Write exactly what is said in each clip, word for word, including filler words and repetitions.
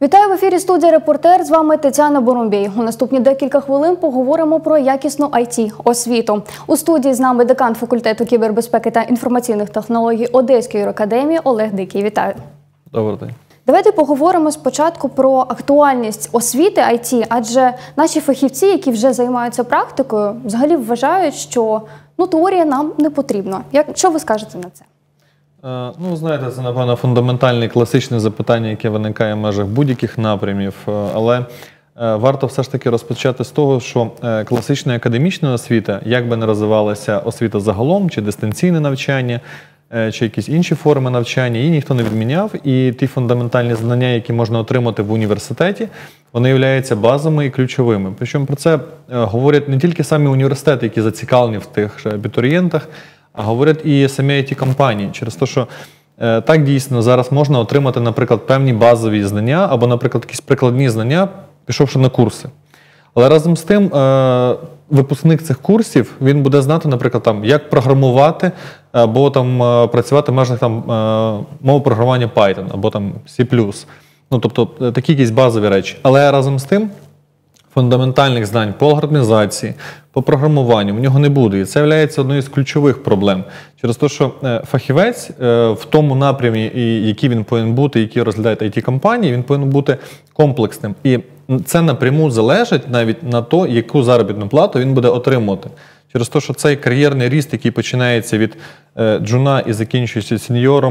Вітаю в ефірі студії «Репортер». З вами Тетяна Боромбій. У наступні декілька хвилин поговоримо про якісну ай ті-освіту. У студії з нами декан факультету кібербезпеки та інформаційних технологій Одеської юракадемії Олег Дикий. Вітаю. Добрий день. Давайте поговоримо спочатку про актуальність освіти ай ті, адже наші фахівці, які вже займаються практикою, взагалі вважають, що ну, теорія нам не потрібна. Як, що ви скажете на це? Ну, знаєте, це, напевно, фундаментальне класичне запитання, яке виникає в межах будь-яких напрямів. Але варто все ж таки розпочати з того, що класична академічна освіта, як би не розвивалася освіта загалом, чи дистанційне навчання, чи якісь інші форми навчання, її ніхто не відміняв. І ті фундаментальні знання, які можна отримати в університеті, вони являються базовими і ключовими. Причому про це говорять не тільки самі університети, які зацікавлені в тих же абітурієнтах, а говорять і самі ай ті-компанії. Через те, що е, так дійсно зараз можна отримати, наприклад, певні базові знання, або, наприклад, якісь прикладні знання, пішовши на курси. Але разом з тим, е, випускник цих курсів, він буде знати, наприклад, там, як програмувати, або там, е, працювати в межах там, е, мови програмування Python, або там сі плюс. Ну, тобто, такі якісь базові речі. Але разом з тим, фундаментальних знань по алгоритмізації, по програмуванню в нього не буде. І це є одною з ключових проблем. Через те, що фахівець в тому напрямі, який він повинен бути, який розглядають ай ті-компанії, він повинен бути комплексним. І це напряму залежить навіть на те, яку заробітну плату він буде отримувати. Через те, що цей кар'єрний ріст, який починається від джуна і закінчується сеньором,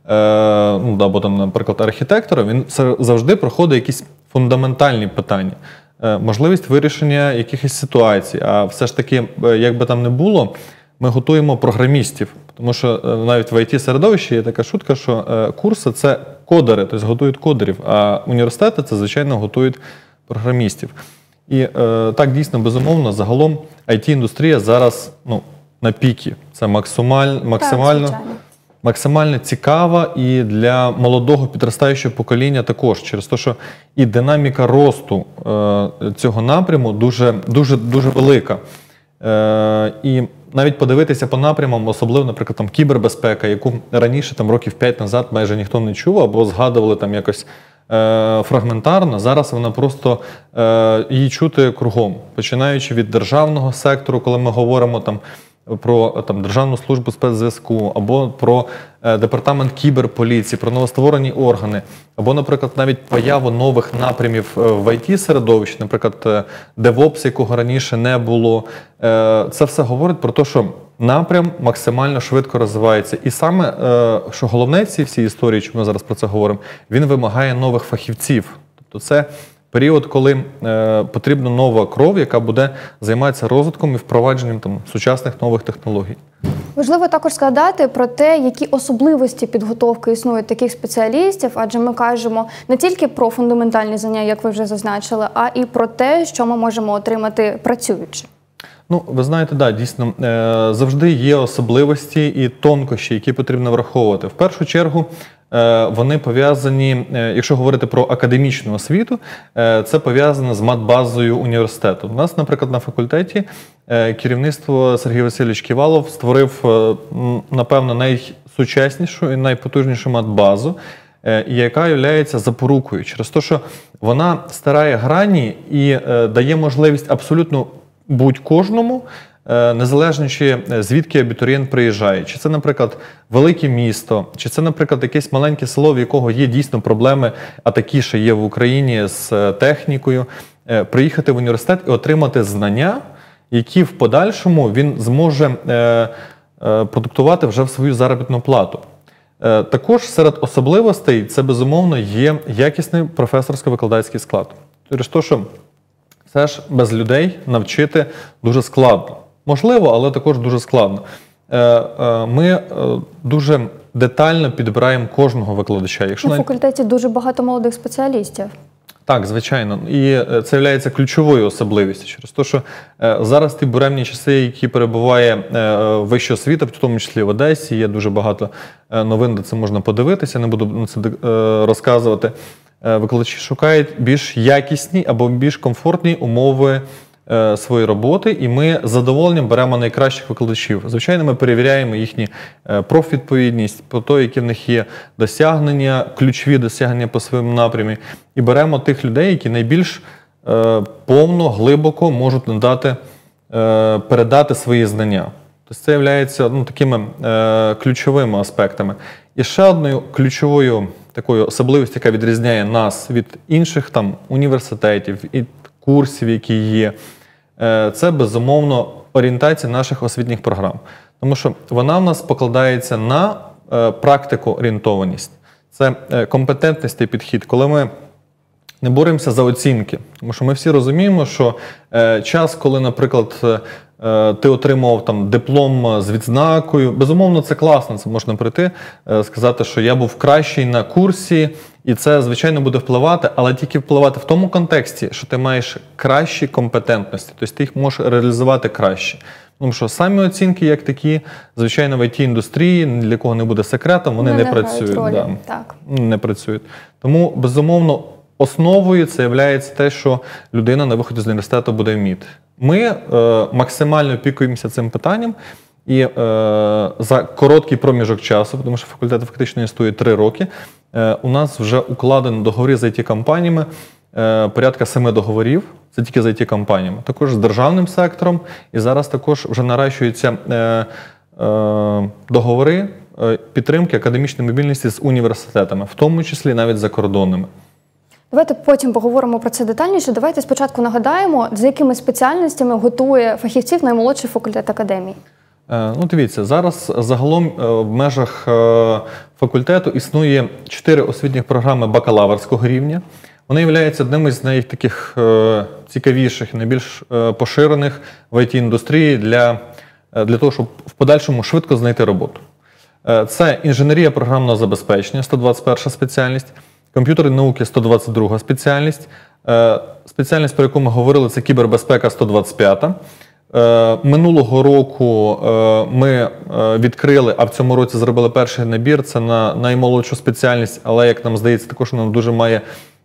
ну, або, там, наприклад, архітектором, він завжди проходить якісь фундаментальні питання. Можливість вирішення якихось ситуацій. А все ж таки, як би там не було, ми готуємо програмістів. Тому що навіть в ай ті-середовищі є така шутка, що курси – це кодери, тобто готують кодерів, а університети – це, звичайно, готують програмістів. І е, так, дійсно, безумовно, загалом ай ті-індустрія зараз ну, на пікі. Це максималь, максимально, так, максимально цікава і для молодого підростаючого покоління також. Через те, що і динаміка росту е, цього напряму дуже, дуже, дуже велика. Е, і навіть подивитися по напрямам, особливо, наприклад, там, кібербезпека, яку раніше, там, років п'ять назад майже ніхто не чув, або згадували там якось е, фрагментарно, зараз вона просто е, її чути кругом. Починаючи від державного сектору, коли ми говоримо там, про там, Державну службу спецзв'язку, або про е, департамент кіберполіції, про новостворені органи, або, наприклад, навіть появу нових напрямів в ай ті-середовищі, наприклад, DevOps, якого раніше не було. Е, це все говорить про те, що напрям максимально швидко розвивається. І саме, е, що головне в цій всій історії, чому ми зараз про це говоримо, він вимагає нових фахівців. Тобто це період, коли е, потрібна нова кров, яка буде займатися розвитком і впровадженням там, сучасних нових технологій. Важливо також згадати про те, які особливості підготовки існують таких спеціалістів, адже ми кажемо не тільки про фундаментальні знання, як ви вже зазначили, а і про те, що ми можемо отримати працюючи. Ну, ви знаєте, да, дійсно, е, завжди є особливості і тонкощі, які потрібно враховувати. В першу чергу, е, вони пов'язані, е, якщо говорити про академічну освіту, е, це пов'язано з матбазою університету. У нас, наприклад, на факультеті е, керівництво Сергій Васильович Ківалов створив, е, напевно, найсучаснішу і найпотужнішу матбазу, е, яка є запорукою через те, що вона стирає грані і е, дає можливість абсолютно будь-кожному, незалежно чи звідки абітурієнт приїжджає. Чи це, наприклад, велике місто, чи це, наприклад, якесь маленьке село, в якого є дійсно проблеми, а такі ще є в Україні з технікою, приїхати в університет і отримати знання, які в подальшому він зможе продуктувати вже в свою заробітну плату. Також серед особливостей це, безумовно, є якісний професорсько-викладацький склад. Через те, що це ж без людей навчити дуже складно. Можливо, але також дуже складно. Ми дуже детально підбираємо кожного викладача. Якщо на факультеті дуже багато молодих спеціалістів. Так, звичайно. І це є ключовою особливістю. Через те, що зараз ті буремні часи, які перебуває вища освіта, в тому числі в Одесі, є дуже багато новин, де це можна подивитися, не буду на це розказувати. Викладачі шукають більш якісні або більш комфортні умови е, свої роботи, і ми з задоволенням беремо найкращих викладачів. Звичайно, ми перевіряємо їхні е, профвідповідність, про те, які в них є досягнення, ключові досягнення по своєму напрямі, і беремо тих людей, які найбільш е, повно, глибоко можуть надати, е, передати свої знання. Тобто це є ну, такими е, ключовими аспектами. І ще одною ключовою такою особливістю, яка відрізняє нас від інших там, університетів і курсів, які є, е, це, безумовно, орієнтація наших освітніх програм. Тому що вона в нас покладається на е, практику орієнтованість. Це е, компетентність і підхід, коли ми не боремося за оцінки. Тому що ми всі розуміємо, що е, час, коли, наприклад, е, ти отримав там диплом з відзнакою, безумовно, це класно, це можна прийти, е, сказати, що я був кращий на курсі, і це, звичайно, буде впливати, але тільки впливати в тому контексті, що ти маєш кращі компетентності, тобто ти їх можеш реалізувати краще. Тому що самі оцінки, як такі, звичайно, в ай ті-індустрії, ні для кого не буде секретом, вони, вони не, не працюють. Да, так. Не працюють. Тому, безумовно, основою це є те, що людина на виході з університету буде вміти. Ми е, максимально опікуємося цим питанням, і е, за короткий проміжок часу, тому що факультет фактично існує три роки, е, у нас вже укладено договори з ай ті-компаніями, е, порядка семи договорів, це тільки з ай ті-компаніями, також з державним сектором, і зараз також вже наращуються е, е, договори е, підтримки академічної мобільності з університетами, в тому числі навіть закордонними. Давайте потім поговоримо про це детальніше. Давайте спочатку нагадаємо, за якими спеціальностями готує фахівців наймолодший факультет академії. Е, ну, дивіться, зараз загалом е, в межах е, факультету існує чотири освітніх програми бакалаврського рівня. Вони являються одним із найцікавіших, е, цікавіших, найбільш е, поширених в ай ті-індустрії для, е, для того, щоб в подальшому швидко знайти роботу. Е, це інженерія програмного забезпечення, сто двадцять перша спеціальність. Комп'ютерні науки – сто двадцять друга спеціальність. Спеціальність, про яку ми говорили, це кібербезпека – сто двадцять п'ята. Минулого року ми відкрили, а в цьому році зробили перший набір, це на наймолодшу спеціальність, але, як нам здається, також вона дуже має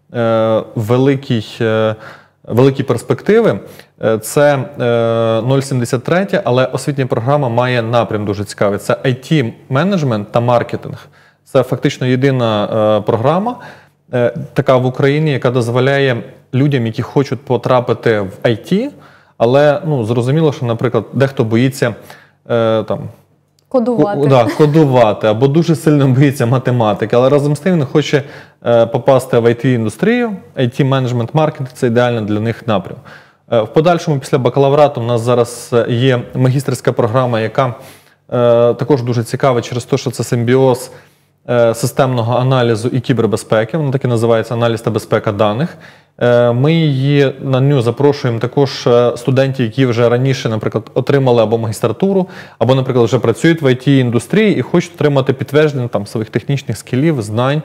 великий, великі перспективи. Це нуль сімдесят три, але освітня програма має напрям дуже цікавий. Це ай ті-менеджмент та маркетинг. Це фактично єдина е, програма, е, така в Україні, яка дозволяє людям, які хочуть потрапити в ай ті, але ну, зрозуміло, що, наприклад, дехто боїться е, там, кодувати. Ку, да, кодувати, або дуже сильно боїться математики, але разом з тим він хоче е, попасти в ай ті-індустрію, ай ті-менеджмент, маркетинг – це ідеально для них напрям. Е, в подальшому, після бакалаврату, у нас зараз є магістерська програма, яка е, також дуже цікава через те, що це симбіоз системного аналізу і кібербезпеки, воно так і називається аналіз та безпека даних. Ми її на нього запрошуємо також студентів, які вже раніше, наприклад, отримали або магістратуру, або, наприклад, вже працюють в ай ті-індустрії і хочуть отримати підтвердження там, своїх технічних скілів, знань.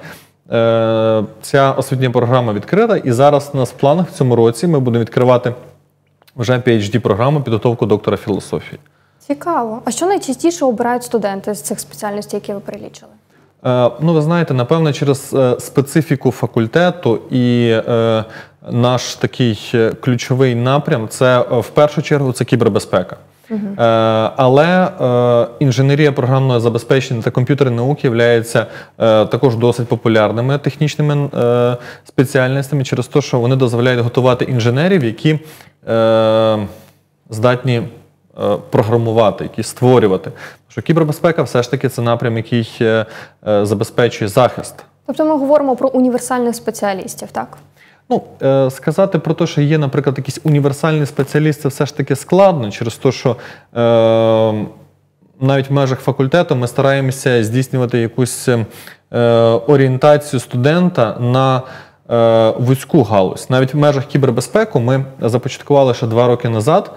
Ця освітня програма відкрита, і зараз у нас в планах в цьому році ми будемо відкривати вже пі ейч ді-програму підготовку доктора філософії. Цікаво. А що найчастіше обирають студенти з цих спеціальностей, які ви перелічили? Ну, ви знаєте, напевно, через специфіку факультету і е, наш такий ключовий напрям, це в першу чергу це кібербезпека. Угу. Е, але е, інженерія програмного забезпечення та комп'ютерні науки являються е, також досить популярними технічними е, спеціальностями через те, що вони дозволяють готувати інженерів, які е, здатні програмувати, які створювати. Що кібербезпека все ж таки це напрям, який е, е, забезпечує захист. Тобто ми говоримо про універсальних спеціалістів, так? Ну, е, сказати про те, що є, наприклад, якийсь універсальний спеціаліст, це все ж таки складно, через те, що е, навіть в межах факультету ми стараємося здійснювати якусь е, орієнтацію студента на е, вузьку галузь. Навіть в межах кібербезпеки ми започаткували ще два роки назад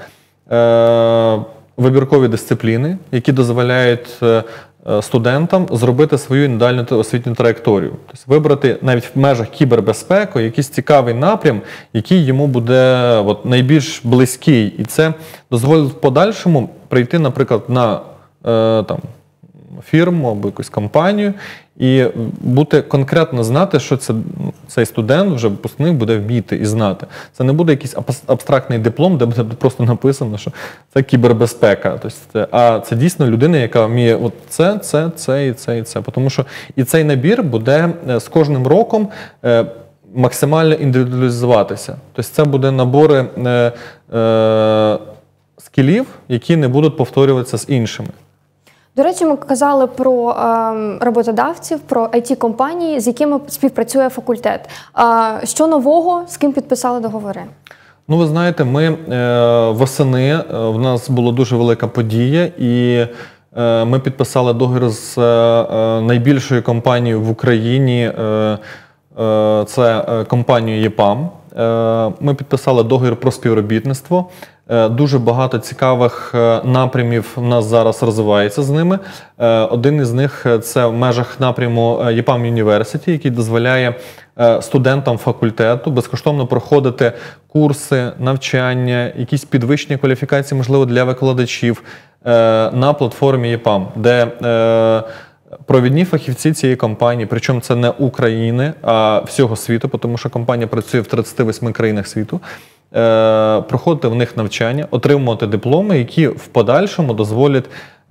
вибіркові дисципліни, які дозволяють студентам зробити свою індивідуальну освітню траєкторію. Тобто вибрати навіть в межах кібербезпеки якийсь цікавий напрям, який йому буде от, найбільш близький. І це дозволить в подальшому прийти, наприклад, на е, там, фірму або якусь компанію і бути конкретно знати, що це, цей студент вже випускник буде вміти і знати. Це не буде якийсь абстрактний диплом, де буде просто написано, що це кібербезпека. Тобто, а це дійсно людина, яка вміє от це, це, це і це, і це. Тому що і цей набір буде з кожним роком максимально індивідуалізуватися. Тобто це буде набори е, е, скілів, які не будуть повторюватися з іншими. До речі, ми казали про е, роботодавців, про ай ті-компанії, з якими співпрацює факультет. Е, що нового, з ким підписали договори? Ну, ви знаєте, ми е, восени, е, в нас була дуже велика подія, і е, ми підписали договір з е, найбільшою компанією в Україні, е, е, це компанією ЄПАМ. Е, ми підписали договір про співробітництво. Дуже багато цікавих напрямів в нас зараз розвивається з ними. Один із них – це в межах напряму ЄПАМ University, який дозволяє студентам факультету безкоштовно проходити курси, навчання, якісь підвищення кваліфікації, можливо, для викладачів на платформі ЄПАМ, де провідні фахівці цієї компанії, причому це не України, а всього світу, тому що компанія працює в тридцяти восьми країнах світу, проходити в них навчання, отримувати дипломи, які в подальшому дозволять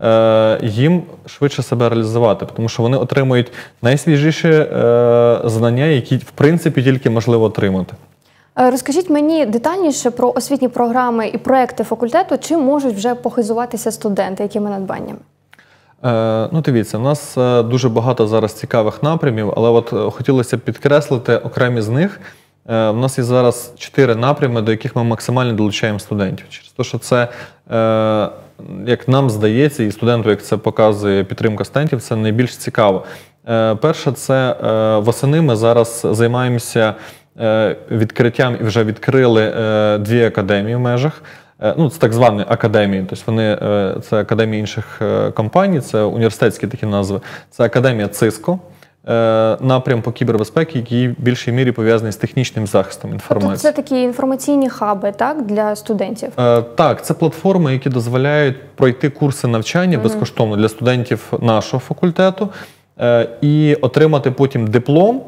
їм швидше себе реалізувати, тому що вони отримують найсвіжіші знання, які, в принципі, тільки можливо отримати. Розкажіть мені детальніше про освітні програми і проекти факультету, чим можуть вже похизуватися студенти, якими надбаннями? Ну, дивіться, у нас дуже багато зараз цікавих напрямів, але от хотілося б підкреслити окремі з них. У нас є зараз чотири напрями, до яких ми максимально долучаємо студентів. Через те, що це, як нам здається, і студенту, як це показує підтримка студентів, це найбільш цікаво. Перше, це восени ми зараз займаємося відкриттям і вже відкрили дві академії в межах. Ну, це так звані академії, тобто вони, це академії інших компаній, це університетські такі назви. Це академія Cisco, напрям по кібербезпеці, який в більшій мірі пов'язаний з технічним захистом інформації. Тобто це такі інформаційні хаби, так, для студентів? Так, це платформи, які дозволяють пройти курси навчання безкоштовно для студентів нашого факультету і отримати потім диплом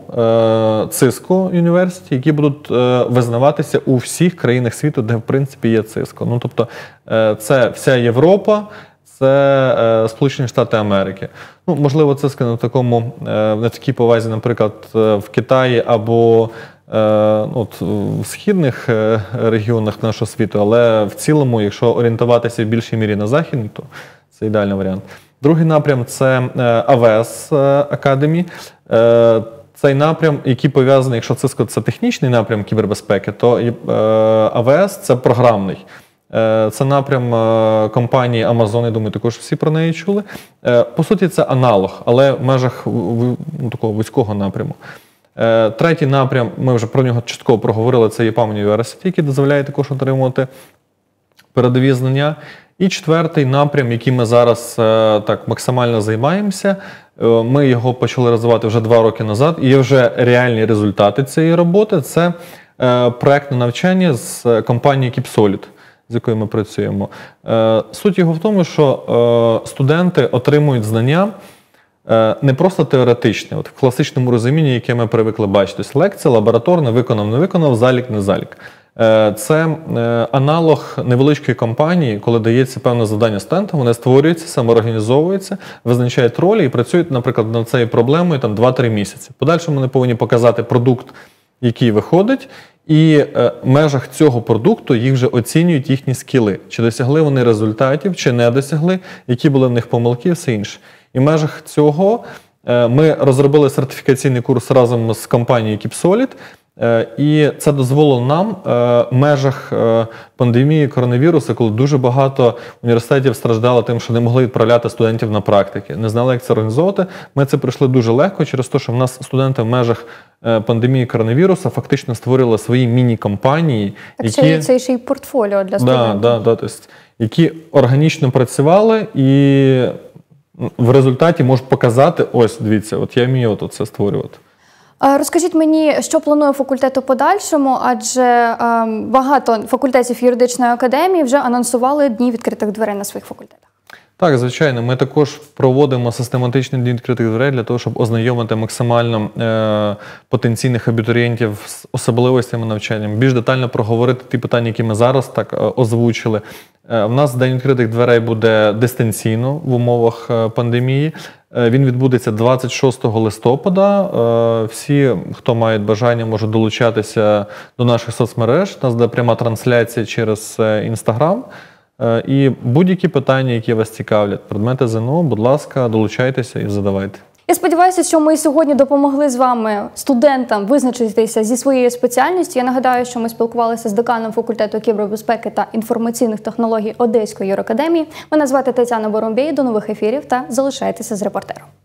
Cisco University, які будуть визнаватися у всіх країнах світу, де, в принципі, є Cisco. Ну, тобто, це вся Європа, це Сполучені Штати Америки. Ну, можливо, Cisco на такому, на такій повазі, наприклад, в Китаї або от, в східних регіонах нашого світу, але в цілому, якщо орієнтуватися в більшій мірі на західний, то це ідеальний варіант. Другий напрям – це ей ві ес Academy. Цей напрям, який пов'язаний, якщо Cisco – це технічний напрям кібербезпеки, то ей ві ес – це програмний. Це напрям компанії Amazon, я думаю, також всі про неї чули. По суті, це аналог, але в межах ну, такого вузького напряму. Третій напрям, ми вже про нього частково проговорили, це ЄПАМ University, який дозволяє також отримувати передові знання. І четвертий напрям, який ми зараз так максимально займаємося, ми його почали розвивати вже два роки назад, і є вже реальні результати цієї роботи. Це проєктне навчання з компанією KeepSolid, з якою ми працюємо. Суть його в тому, що студенти отримують знання не просто теоретичне, от в класичному розумінні, яке ми привикли бачити. Лекція, лабораторна, виконав, не виконав, залік, не залік. Це аналог невеличкої компанії, коли дається певне завдання студентам, вони створюються, самоорганізовуються, визначають ролі і працюють, наприклад, над цією проблемою там два-три місяці. Подальше вони повинні показати продукт, який виходить, і в межах цього продукту їх вже оцінюють їхні скіли. Чи досягли вони результатів, чи не досягли, які були в них помилки і все інше. І в межах цього ми розробили сертифікаційний курс разом з компанією KeepSolid, і це дозволило нам в межах пандемії коронавірусу, коли дуже багато університетів страждало тим, що не могли відправляти студентів на практики, не знали, як це організовувати. Ми це пройшли дуже легко через те, що в нас студенти в межах пандемії коронавірусу фактично створили свої міні-компанії, так, які... це ще й портфоліо для студентів. Да, да, да, тобто, які органічно працювали і в результаті можуть показати, ось, дивіться, от я вмію от це створювати. Розкажіть мені, що планує факультет у подальшому, адже багато факультетів юридичної академії вже анонсували дні відкритих дверей на своїх факультетах. Так, звичайно, ми також проводимо систематичні дні відкритих дверей для того, щоб ознайомити максимально е, потенційних абітурієнтів з особливостями навчання, більш детально проговорити ті питання, які ми зараз так е, озвучили. Е, в нас день відкритих дверей буде дистанційно в умовах е, пандемії. Е, він відбудеться двадцять шостого листопада. Е, всі, хто мають бажання, можуть долучатися до наших соцмереж. У нас буде пряма трансляція через Інстаграм. І будь-які питання, які вас цікавлять, предмети ЗНО, будь ласка, долучайтеся і задавайте. Я сподіваюся, що ми сьогодні допомогли з вами, студентам, визначитися зі своєю спеціальністю. Я нагадаю, що ми спілкувалися з деканом факультету кібербезпеки та інформаційних технологій Одеської юракадемії. Мене звати Тетяна Боромбій. До нових ефірів та залишайтеся з репортером.